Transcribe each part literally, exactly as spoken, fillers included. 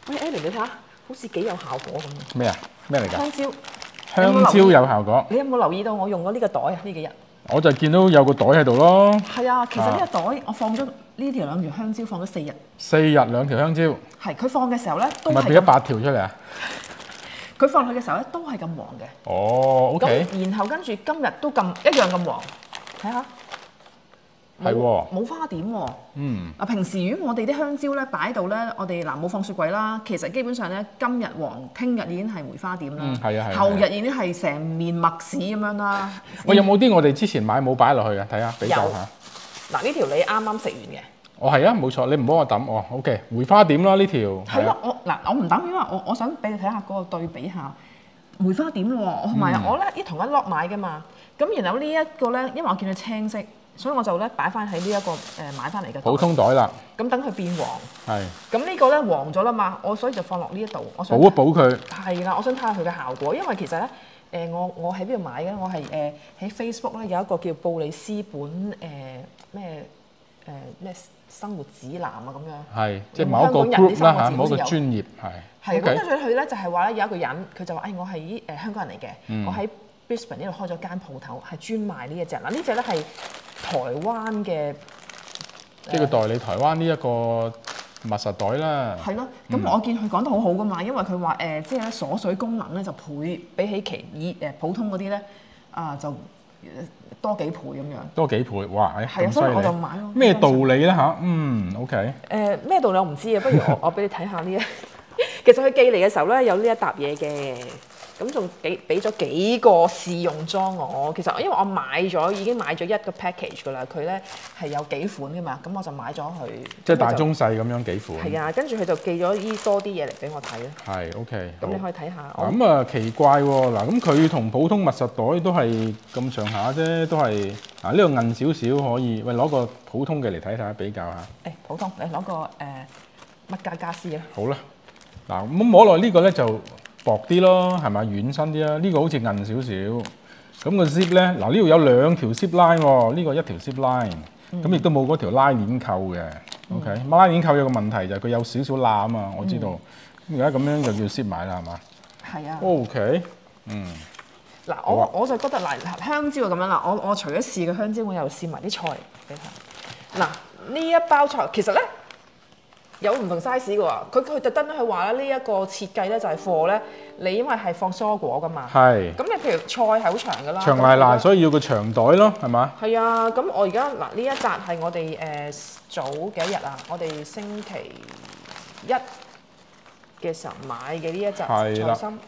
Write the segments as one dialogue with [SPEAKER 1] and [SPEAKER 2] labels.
[SPEAKER 1] 喂 ，Ellie 你睇下，好似幾有效果咁。
[SPEAKER 2] 咩啊？咩嚟㗎？
[SPEAKER 1] 香蕉。
[SPEAKER 2] 香蕉有效果。
[SPEAKER 1] 你有冇留意到我用咗呢個袋啊？呢幾日。
[SPEAKER 2] 我就見到有個袋喺度咯。
[SPEAKER 1] 係啊，其實呢個袋我放咗呢條兩條香蕉放咗四日。
[SPEAKER 2] 四日兩條香蕉。
[SPEAKER 1] 係，佢放嘅時候咧都係。
[SPEAKER 2] 咪變咗八條出嚟啊？
[SPEAKER 1] 佢放落去嘅時候咧都係咁黃嘅。
[SPEAKER 2] 哦 ，OK。
[SPEAKER 1] 咁然後跟住今日都咁一樣咁黃，睇下。
[SPEAKER 2] 係喎。
[SPEAKER 1] 冇花點喎。
[SPEAKER 2] 嗯。
[SPEAKER 1] 嗱，平時如果我哋啲香蕉咧擺喺度咧，我哋嗱冇放雪櫃啦，其實基本上咧今日黃，聽日已經係梅花點啦。
[SPEAKER 2] 嗯，係啊係。
[SPEAKER 1] 後日已經係成面麥屎咁樣啦。
[SPEAKER 2] 喂，有冇啲我哋之前買冇擺落去啊？睇下比較下。
[SPEAKER 1] 嗱，呢條你啱啱食完嘅。
[SPEAKER 2] 哦，係啊，冇錯，你唔好我抌哦。OK，梅花點啦呢條。
[SPEAKER 1] 係咯，我嗱我唔抌，因為我我想俾你睇下嗰個對比下梅花點喎，同埋我咧呢同一 lot 買嘅嘛。咁然後呢一個咧，因為我見佢青色，所以我就咧擺翻喺呢一個誒買翻嚟嘅
[SPEAKER 2] 普通袋啦。
[SPEAKER 1] 咁等佢變黃。
[SPEAKER 2] 係。咁
[SPEAKER 1] 呢個咧黃咗啦嘛，我所以就放落呢一度。我想
[SPEAKER 2] 補一補佢。係
[SPEAKER 1] 啦，我想睇下佢嘅效果，因為其實咧誒我我喺邊度買嘅？我係誒喺 Facebook 咧有一個叫布里斯本誒咩誒咩生活指南啊咁樣。
[SPEAKER 2] 係，即係某一個 group 啦嚇，某一個專業係。
[SPEAKER 1] 係咁跟住佢咧就係話咧有一個人佢就話誒我係誒香港人嚟嘅，我喺 Brisbane 呢度開咗間鋪頭，係專賣呢一隻。嗱呢隻咧係台灣嘅，
[SPEAKER 2] 即係佢代理台灣呢一個密實袋啦。
[SPEAKER 1] 係咯，咁我見佢講得好好噶嘛，因為佢話誒即係咧鎖水功能咧就倍比起其以誒普通嗰啲咧啊就多幾倍咁樣。多幾倍，
[SPEAKER 2] 哇！誒
[SPEAKER 1] 係啊，所以我就買咯。
[SPEAKER 2] 咩道理咧嚇？嗯 ，OK。
[SPEAKER 1] 誒咩道理我唔知啊，不如我我俾你睇下呢一。其實佢寄嚟嘅時候咧有呢一沓嘢嘅。咁仲幾俾咗幾個試用裝我，其實因為我買咗已經買咗一個 package 噶啦，佢咧係有幾款噶嘛，咁我就買咗佢。
[SPEAKER 2] 即係大中細咁樣幾款。
[SPEAKER 1] 係啊，跟住佢就寄咗依多啲嘢嚟俾我睇咯。
[SPEAKER 2] 係 OK。
[SPEAKER 1] 咁你可以睇下。
[SPEAKER 2] 咁啊奇怪喎，嗱咁佢同普通密實袋都係咁上下啫，都係啊呢個韌少少可以，喂攞個普通嘅嚟睇睇比較下。
[SPEAKER 1] 誒普通，你攞個誒乜家家私啊？
[SPEAKER 2] 好啦，嗱咁摸落呢個咧就薄啲咯，係咪軟身啲啊？呢個好似韌少少。咁個 zip 咧，嗱呢度有兩條 zip line 喎，呢個一條 zip line，咁亦都冇嗰條拉鏈扣嘅。OK，咁拉鏈扣有個問題就係佢有少少罅啊嘛，我知道。咁而家咁樣就叫 zip 埋啦，係嘛？
[SPEAKER 1] 係啊。
[SPEAKER 2] OK，嗯。
[SPEAKER 1] 嗱，我我就覺得嗱香蕉就咁樣啦，我我除咗試個香蕉，我又試埋啲菜俾佢。嗱呢一包菜其實咧。有唔同 size 嘅喎，佢佢特登去話咧，呢一個設計咧就係貨咧，你因為係放蔬果噶嘛。係。咁你譬如菜係好長㗎啦。長賴賴，所以要個長袋咯，係嘛？係啊，咁我而家嗱呢一紮係我哋誒、呃、早幾日啊，我哋星期一嘅時候買嘅呢一紮菜心。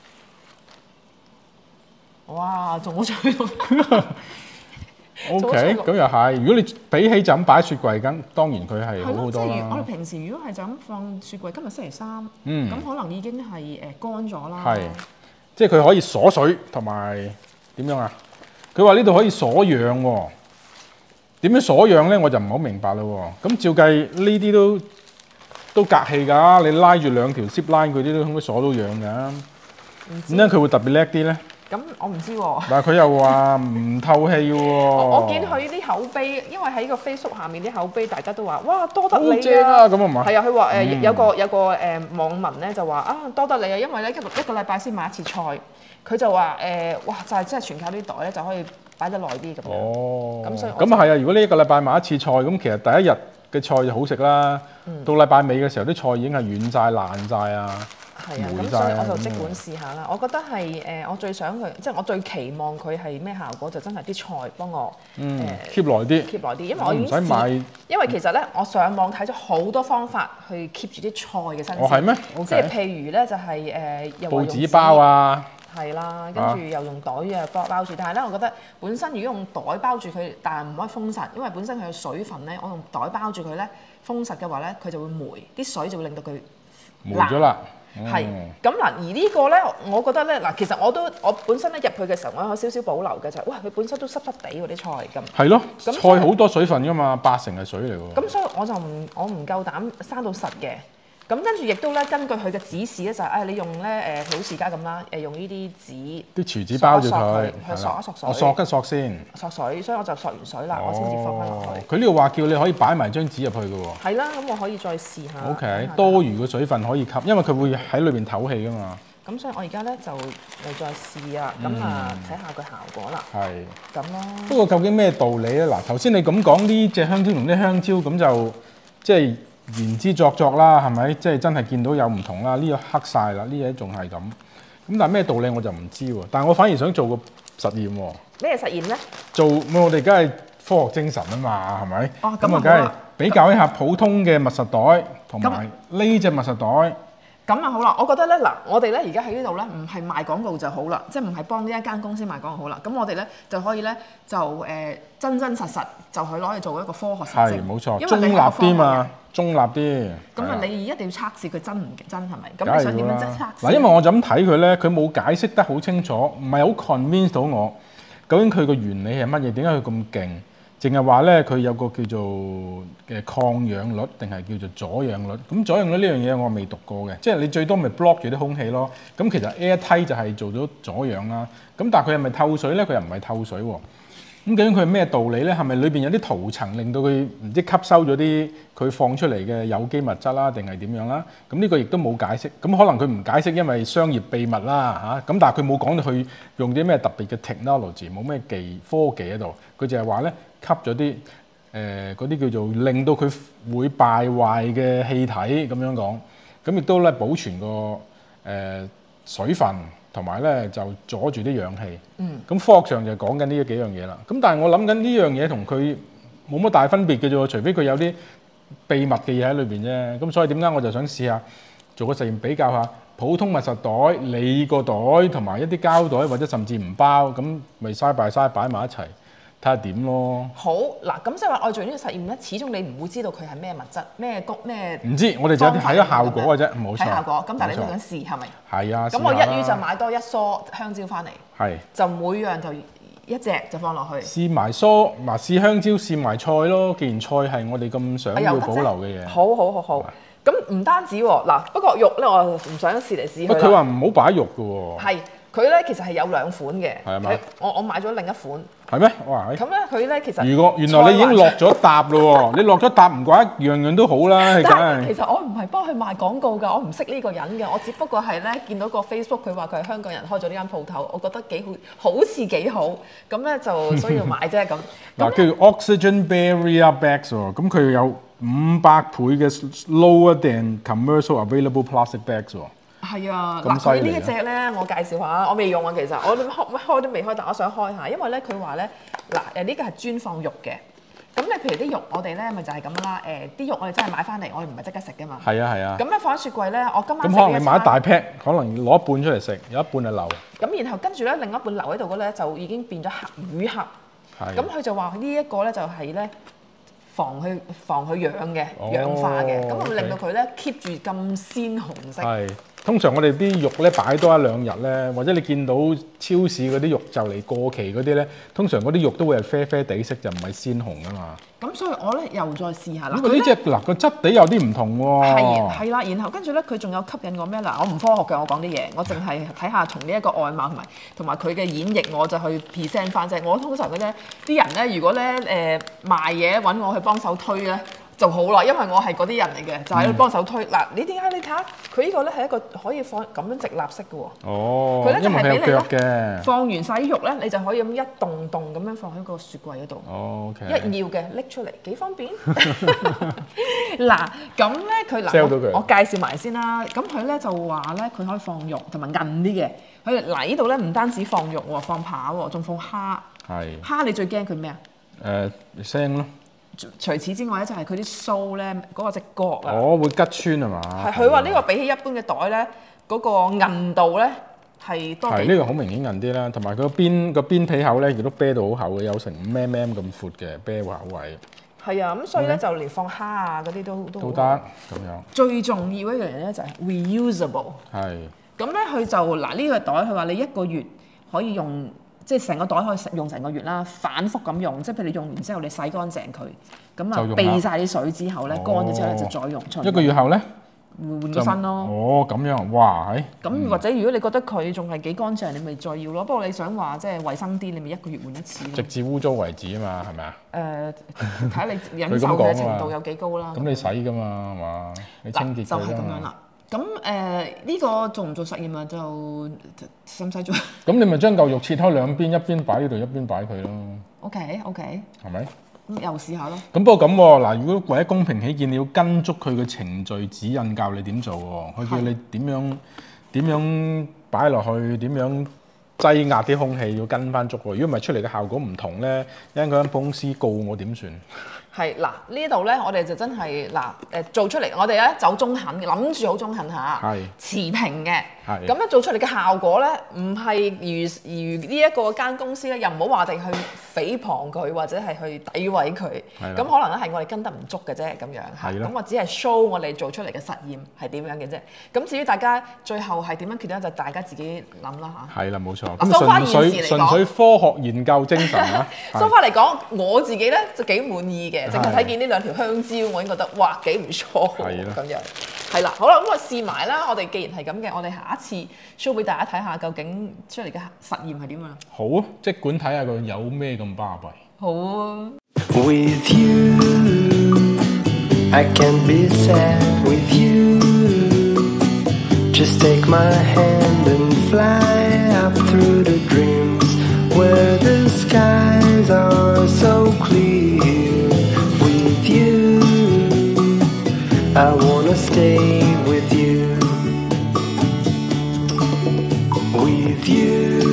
[SPEAKER 1] 哇！仲好長。O K， 咁又係。如果你比起就咁擺雪櫃咁，當然佢係好好多啦。即係我哋平時如果係就咁放雪櫃，今日星期三，嗯，咁可能已經係誒乾咗啦。係，即係佢可以鎖水同埋點樣啊？佢話呢度可以鎖氧喎。點樣鎖氧咧？我就唔好明白啦喎。咁照計呢啲都都隔氣㗎，你拉住兩條 zip line，佢啲都應該鎖到氧㗎。點解佢會特別叻啲咧？咁我唔知喎。但係佢又話唔透氣喎。我我見佢啲口碑，因為喺個 Facebook 下面啲口碑，大家都話哇多得你啊！好正啊！咁啊嘛。係啊，佢話誒有個有個誒網民咧就話啊多得你啊，因為咧一個一個禮拜先買一次菜，佢就話誒哇就係真係全靠啲袋咧就可以擺得耐啲咁樣。哦。咁所以咁啊係啊！如果呢一個禮拜買一次菜，咁其實第一日嘅菜就好食啦。嗯。到禮拜尾嘅時候，啲菜已經係軟晒爛晒啊！係啊，咁所以我就即管試下啦。我覺得係誒，我最想佢，即係我最期望佢係咩效果？就真係啲菜幫我誒 keep 耐啲，keep 耐啲。因為我已經唔使買。因為其實咧，我上網睇咗好多方法去 keep 住啲菜嘅新鮮。哦，係咩？即係譬如咧，就係誒又報紙包啊。係啦，跟住又用袋啊包包住。但係咧，我覺得本身如果用袋包住佢，但係唔可以封實，因為本身佢有水分咧。我用袋包住佢咧，封實嘅話咧，佢就會霉，啲水就會令到佢霉咗啦。係咁嗱，而呢個咧，我覺得咧嗱，其實我都我本身咧入去嘅時候，我有少少保留嘅就係，哇！佢本身都濕濕地喎啲菜咁。係咯，菜好多水分噶嘛，八成係水嚟喎。咁所以我就唔我唔夠膽生到實嘅，
[SPEAKER 3] 咁跟住亦都咧，根據佢嘅指示咧，就係、是、誒你用咧誒好似而家咁啦，誒用呢啲紙，
[SPEAKER 2] 啲廚紙包住佢，
[SPEAKER 3] 去索一索水，
[SPEAKER 2] 我索一索先，
[SPEAKER 3] 索水，所以我就索完水啦，哦、我先至放翻落去。
[SPEAKER 2] 佢呢度話叫你可以擺埋張紙入去嘅喎。
[SPEAKER 3] 係啦，咁我可以再試下。
[SPEAKER 2] O K， 多餘嘅水分可以吸，因為佢會喺裏邊透氣噶嘛。
[SPEAKER 3] 咁所以我而家咧就嚟再試啊，咁啊睇下個效果啦。
[SPEAKER 2] 係。
[SPEAKER 3] 咁咯。
[SPEAKER 2] 不過究竟咩道理咧？嗱，頭先你咁講呢隻香蕉同啲香蕉咁就即係言之鑿鑿啦，係咪？即係真係見到有唔同啦。呢個黑晒啦，呢嘢仲係咁。咁但係咩道理我就唔知喎。但係我反而想做個實驗喎。
[SPEAKER 3] 咩實驗咧？
[SPEAKER 2] 做我哋梗係科學精神啊嘛，係咪？
[SPEAKER 3] 哦，咁
[SPEAKER 2] 啊，梗係比較一下普通嘅密實袋同埋呢隻密實袋。
[SPEAKER 3] 咁啊好啦，我覺得咧嗱，我哋咧而家喺呢度咧，唔係賣廣告就好啦，即係唔係幫呢一間公司賣廣告好啦。咁我哋咧就可以咧就誒、呃、真真實實就去攞去做一個科學實證。
[SPEAKER 2] 係冇錯，
[SPEAKER 3] 因為你
[SPEAKER 2] 中立啲嘛，中立啲。
[SPEAKER 3] 咁啊，你一定要測試佢真唔真係咪？咁你想點樣即係測試？
[SPEAKER 2] 嗱，因為我就咁睇佢咧，佢冇解釋得好清楚，唔係好 convince 到我。究竟佢個原理係乜嘢？點解佢咁勁？淨係話咧，佢有個叫做嘅抗氧率，定係叫做阻氧率。咁阻氧率呢樣嘢我未讀過嘅，即係你最多咪 block 住啲空氣咯。咁其實 airtight 就係做咗阻氧啦。咁但係佢係咪透水咧？佢又唔係透水喎。咁究竟佢係咩道理咧？係咪裏邊有啲塗層令到佢唔知吸收咗啲佢放出嚟嘅有機物質啦，定係點樣啦？咁呢個亦都冇解釋。咁可能佢唔解釋，因為商業秘密啦嚇。咁但係佢冇講到佢用啲咩特別嘅 technology，冇咩技科技喺度。佢就係話咧，吸咗啲誒嗰啲叫做令到佢會敗壞嘅氣體咁樣講。咁亦都咧保存個誒、呃、水分。同埋咧就阻住啲氧氣，嗯，咁科學上就講緊呢幾樣嘢啦。咁但係我諗緊呢樣嘢同佢冇乜大分別嘅啫，除非佢有啲秘密嘅嘢喺裏邊啫。咁所以點解我就想試下做個實驗，比較下普通密實袋、你個袋同埋一啲膠袋或者甚至唔包，咁咪嘥擺嘥擺埋一齊。睇下點咯。
[SPEAKER 3] 好嗱，咁即係話我做呢個實驗咧，始終你唔會知道佢係咩物質、咩谷、咩
[SPEAKER 2] 唔知，我哋就睇咗效果嘅啫，冇錯。
[SPEAKER 3] 睇效果，咁但係你都想試係咪？
[SPEAKER 2] 係啊。
[SPEAKER 3] 咁我一於就買多一梳香蕉翻嚟，
[SPEAKER 2] 係
[SPEAKER 3] 就每樣就一隻就放落去。
[SPEAKER 2] 試埋梳，嗱試香蕉，試埋菜咯。既然菜係我哋咁想要保留嘅嘢。
[SPEAKER 3] 好好好好。咁唔單止喎，嗱不過肉咧，我唔想試嚟試去。
[SPEAKER 2] 佢話唔好擺肉嘅喎。
[SPEAKER 3] 係。佢咧其實係有兩款嘅，
[SPEAKER 2] 係咪？
[SPEAKER 3] 我我買咗另一款。
[SPEAKER 2] 係咩？哇！
[SPEAKER 3] 咁咧佢咧其實
[SPEAKER 2] 如果原來你已經落咗搭咯喎，你落咗搭唔怪得樣樣都好啦，
[SPEAKER 3] 但係其實我唔係幫佢賣廣告㗎，我唔識呢個人嘅，我只不過係咧見到個 Facebook 佢話佢係香港人開咗呢間鋪頭，我覺得幾好，好似幾好，咁咧就所以要買啫咁。
[SPEAKER 2] 嗱，叫 Oxygen Barrier Bags 喎，咁佢有五百倍嘅 lower than commercial available plastic bags 喎。
[SPEAKER 3] 係啊，嗱佢呢一隻咧，我介紹下，我未用啊，其實我開開都未開，但我想開下，因為咧佢話咧，嗱誒呢個係專放肉嘅，咁你譬如啲肉，我哋咧咪就係咁啦，誒啲肉我哋真係買翻嚟，我哋唔係即刻食㗎嘛。係
[SPEAKER 2] 啊係啊。
[SPEAKER 3] 咁咧放喺雪櫃咧，我今晚
[SPEAKER 2] 咁可能你買一大 pack，可能攞一半出嚟食，有一半係留。
[SPEAKER 3] 咁然後跟住咧，另一半留喺度嘅咧，就已經變咗黑魚盒。係。咁佢就話呢一個咧就係咧防佢防佢氧嘅氧化嘅，咁會令到佢咧 keep 住咁鮮紅色。係。
[SPEAKER 2] 通常我哋啲肉咧擺多一兩日咧，或者你見到超市嗰啲肉就嚟過期嗰啲咧，通常嗰啲肉都會係啡啡地色，就唔係鮮紅噶嘛。
[SPEAKER 3] 咁所以我咧又再試下啦。
[SPEAKER 2] 呢個呢隻嗱個質地有啲唔同喎。
[SPEAKER 3] 係係啦，然後跟住咧佢仲有吸引我咩嗱？我唔科學嘅，我講啲嘢，我淨係睇下從呢一個外貌同埋同埋佢嘅演繹，我就去 present 翻啫。我通常嘅咧啲人咧，如果咧誒、呃、賣嘢揾我去幫手推咧。就好啦，因為我係嗰啲人嚟嘅，就喺度幫手推。嗱、嗯，你點解你睇下佢呢個咧係一個可以放咁樣直立式嘅喎。哦，佢咧就係俾你咧放完晒啲肉咧，你就可以咁一棟棟咁樣放喺個雪櫃嗰度。
[SPEAKER 2] 哦 OK。
[SPEAKER 3] 一要嘅拎出嚟幾方便。嗱，咁咧佢嗱我介紹埋先啦。咁佢咧就話咧佢可以放肉同埋韌啲嘅。佢嗱呢度咧唔單止放肉喎，放扒喎，仲放蝦。係。蝦你最驚佢咩啊？誒
[SPEAKER 2] 腥咯。
[SPEAKER 3] 除此之外咧，就係佢啲鬚咧，嗰個隻角啊，
[SPEAKER 2] 哦，會吉穿係嘛？
[SPEAKER 3] 係佢話呢個比起一般嘅袋咧，嗰個韌度咧係多幾。係呢個好明顯韌啲啦，同埋佢個邊個邊皮口咧，亦都啤到好厚嘅，有成五 mm 咁闊嘅啤口位。係啊，咁所以咧就連放蝦啊嗰啲都都都得咁樣。最重要一樣嘢咧就係 reusable。係。咁咧佢就嗱呢個袋，佢話你一個月可以用。即係成個袋可以用成個月啦，反覆咁用，即係譬如你用完之後你洗乾淨佢，咁啊避晒啲水之後咧，乾咗之後咧就再用出。一個月後咧， 換個身咯。
[SPEAKER 2] 哦，咁樣，哇，係。
[SPEAKER 3] 咁或者如果你覺得佢仲係幾乾淨，你咪再要咯。不過你想話即係衞生啲，你咪一個月換一次。
[SPEAKER 2] 直至污糟為止啊嘛，係咪啊？
[SPEAKER 3] 誒，睇下你忍受嘅程度有幾高啦。
[SPEAKER 2] 咁你洗㗎嘛，係嘛？你清潔
[SPEAKER 3] 就係咁樣啦。咁誒呢個做唔做實驗啊？就使唔使做？
[SPEAKER 2] 咁你咪將嚿肉切開兩邊，一邊擺呢度，一邊擺佢咯。
[SPEAKER 3] OK OK。
[SPEAKER 2] 係咪？
[SPEAKER 3] 咁又試下咯。
[SPEAKER 2] 咁不過咁喎，嗱，如果為咗公平起見，你要跟足佢嘅程序指引教你點做喎。佢叫你點樣點樣擺落去，點樣擠壓啲空氣，要跟翻足喎。如果唔係出嚟嘅效果唔同咧，一陣間間公司告我點算？
[SPEAKER 3] 係嗱，呢度咧，我哋就真係嗱誒做出嚟，我哋咧走中肯，諗住好中肯下，
[SPEAKER 2] 係
[SPEAKER 3] 持平嘅。
[SPEAKER 2] 係
[SPEAKER 3] 咁咧做出嚟嘅效果咧，唔係如如呢一個間公司咧，又唔好話定去誹謗佢，或者係去詆毀佢。咁可能咧係我哋跟得唔足嘅啫，咁樣嚇。咁我只係 show 我哋做出嚟嘅實驗係點樣嘅啫。咁至於大家最後係點樣決定，就大家自己諗啦嚇。
[SPEAKER 2] 係啦，冇錯。咁純粹純粹科學研究精神啊。
[SPEAKER 3] 收翻嚟講，我自己咧就幾滿意嘅。淨係睇見呢兩條香蕉，我已經覺得哇幾唔錯喎，咁樣係啦，好啦，咁我試埋啦。我哋既然係咁嘅，我哋下一次 show 俾大家睇下，究竟出嚟嘅實驗係點樣？
[SPEAKER 2] 好啊，即管睇下佢有咩咁巴閉。
[SPEAKER 3] 好啊。
[SPEAKER 4] With you, I can't be sad with you. Just take my hand and fly up through the dreams where the skies are so clear.With you, I wanna stay with you. With you.